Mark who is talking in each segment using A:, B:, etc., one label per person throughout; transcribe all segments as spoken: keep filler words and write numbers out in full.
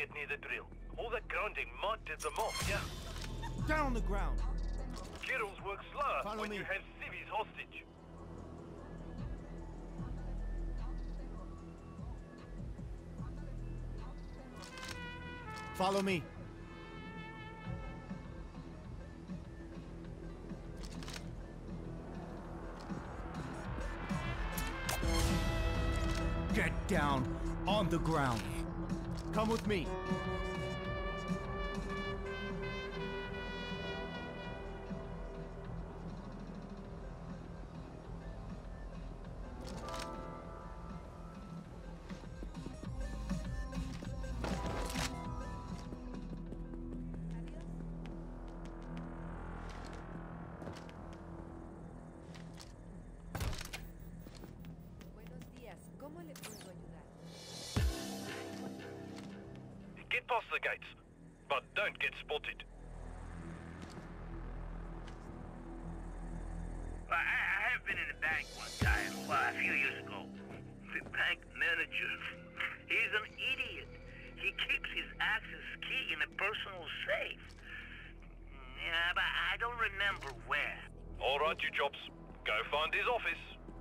A: get near the drill. All that grinding might tip them off, yeah?
B: Down on the ground!
A: Generals work slower
B: Follow
A: when
B: me.
A: you have civvies hostage.
B: Follow me. Get down on the ground. Come with me.
C: ¿Cómo le puedo ayudar?
A: Get past the gates, but don't get spotted.
D: I, I have been in a bank one time, well, a few years ago. The bank manager, he's an idiot. He keeps his access key in a personal safe. Yeah, but I don't remember where.
A: All right, you jobs. Go find his office.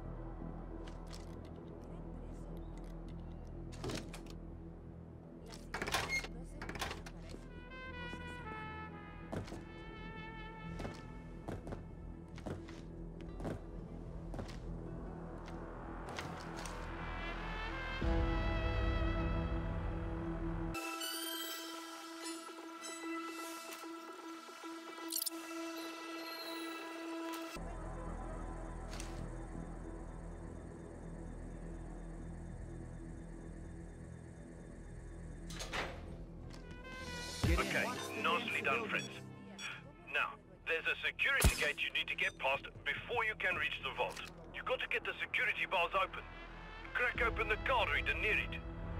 A: Okay, nicely done, friends. Now, there's a security gate you need to get past before you can reach the vault. You've got to get the security bars open. Crack open the card reader near it.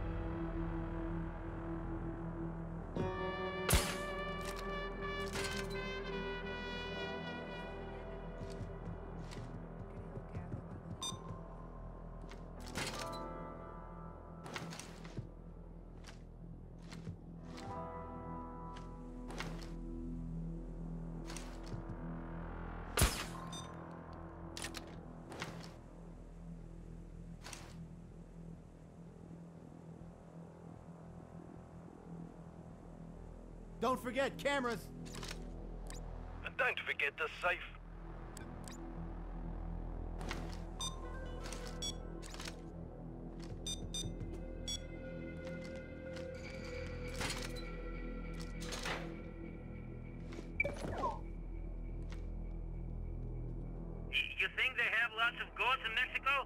B: Don't forget, cameras!
A: And don't forget the safe.
D: You think they have lots of goats in Mexico?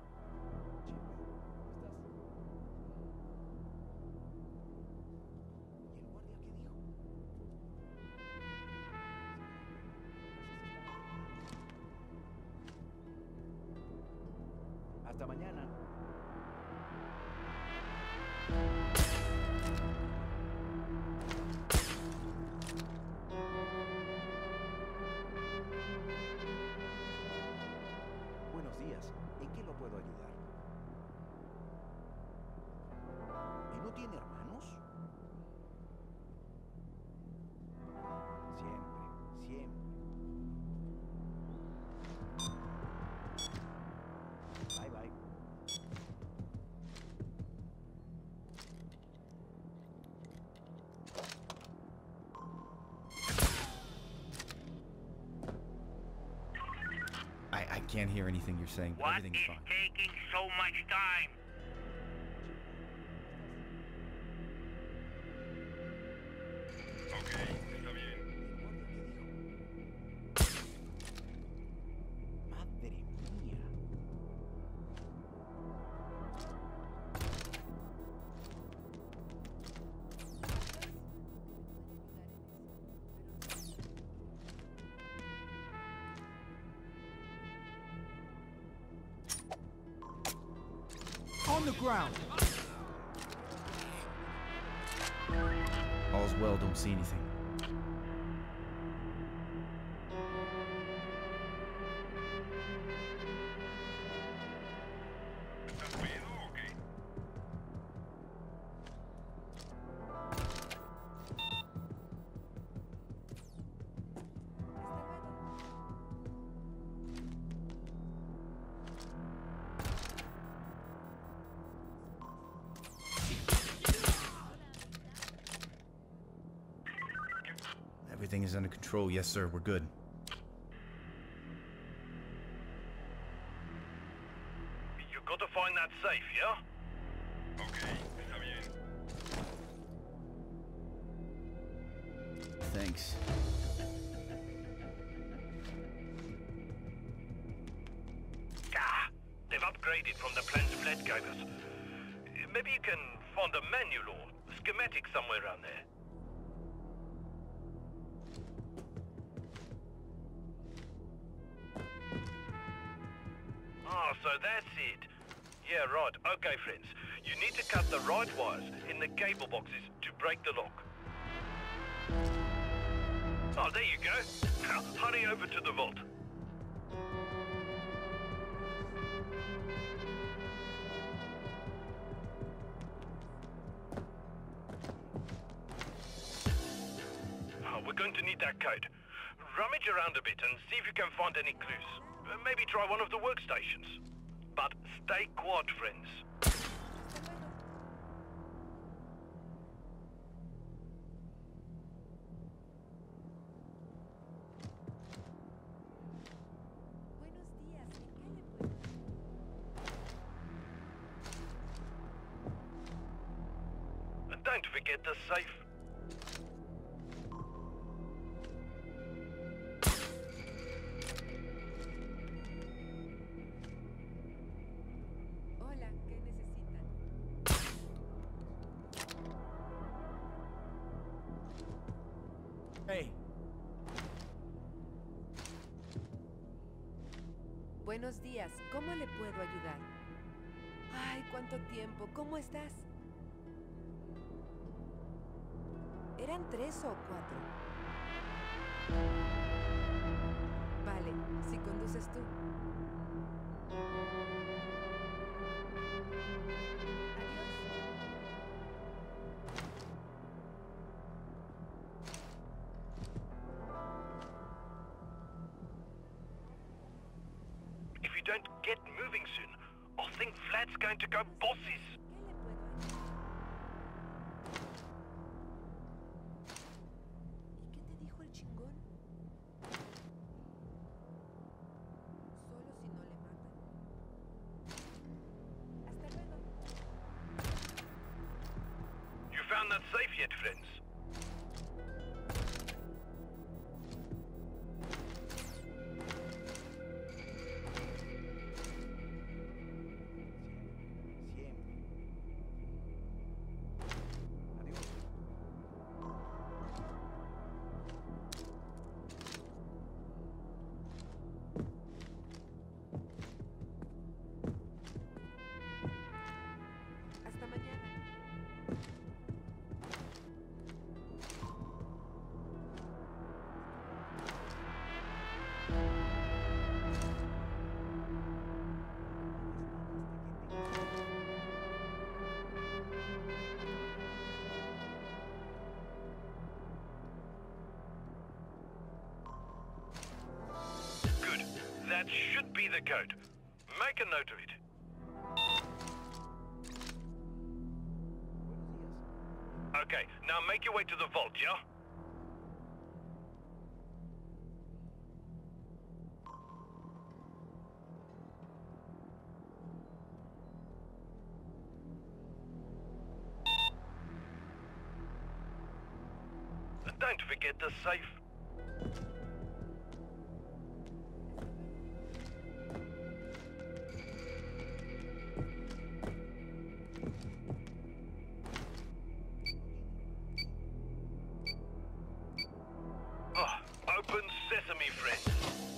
B: Hasta mañana.
E: Buenos días. ¿En qué lo puedo ayudar? ¿Y no tiene hermanos? Siempre, siempre. Bye bye.
B: I, I can't hear anything you're saying.
D: What
B: Everything's
D: is
B: fine.
D: taking so much time?
A: Okay, está bien.
E: Madre mía.
B: On the ground! All's well, don't see anything.
A: ¿Estás pedo o qué?
B: is under control. Yes, sir. We're good.
A: You got to find that safe, yeah?
C: Okay, está bien.
B: Thanks.
A: Ah, they've upgraded from the plans Fled gave us. Maybe you can find a manual or schematic somewhere around there. Ah, so that's it. Yeah, right. Okay, friends. You need to cut the right wires in the cable boxes to break the lock. Oh, there you go. Now, hurry over to the vault. Oh, we're going to need that code. Rummage around a bit and see if you can find any clues. Uh, Maybe try one of the workstations. But stay quiet, friends.
F: Buenos días, ¿en qué le puedo?
A: And don't forget the safe.
F: Hola, ¿qué necesitan?
B: Hey.
F: Buenos días, ¿cómo le puedo ayudar? Ay, cuánto tiempo, ¿cómo estás? ¿Eran tres o cuatro? Vale, si conduces tú.
A: If you don't get moving soon, I think Vlad's going to go bosses.
F: ¿Qué le puedo ayudar? ¿Y qué te dijo el chingón? Solo si no le matan. Hasta luego.
A: You found that safe yet, friends?
E: Siempre. Adiós.
F: Hasta mañana.
A: Good. That should be the code. Make a note of it.
E: Buenos días.
A: Okay, now make your way to the vault, yeah? And don't forget the safe. Ah, open sesame, friends.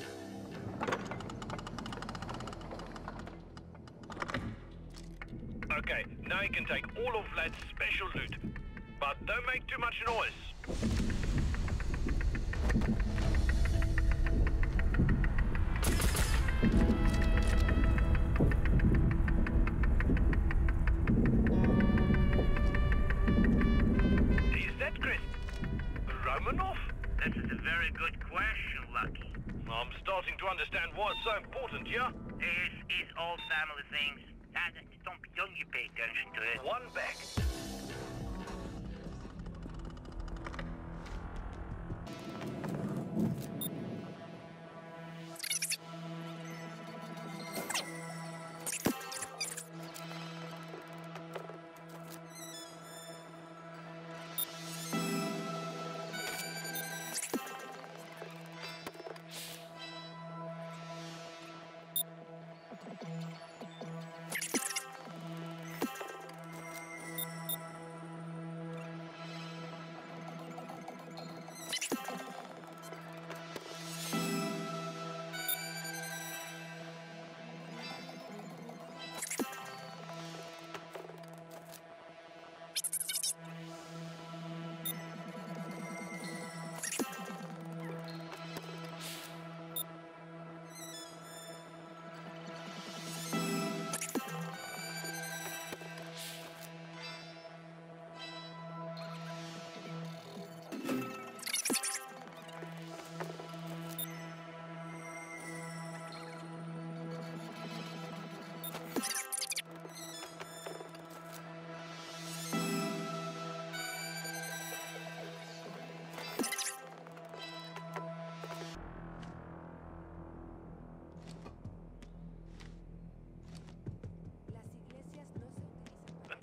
A: Okay, now you can take all of Vlad's special loot. But don't make too much noise. Is that Chris? Romanov?
D: That is a very good question, Lucky.
A: I'm starting to understand why it's so important, yeah?
D: It's, it's old family things. Ah, Don't, don't you pay attention to it.
A: One back.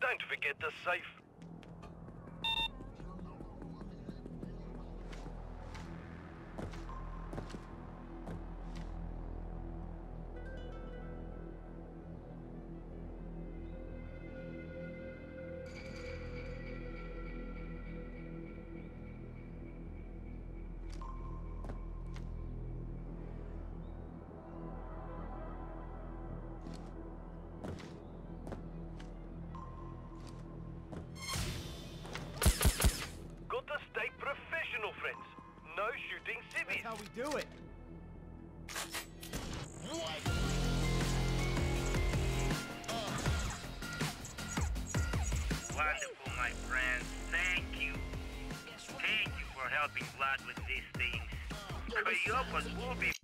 A: Don't forget the safe.
B: That's how we do it.
D: Wonderful, my friend. Thank you. Thank you for helping Vlad with these things. Coyopas will be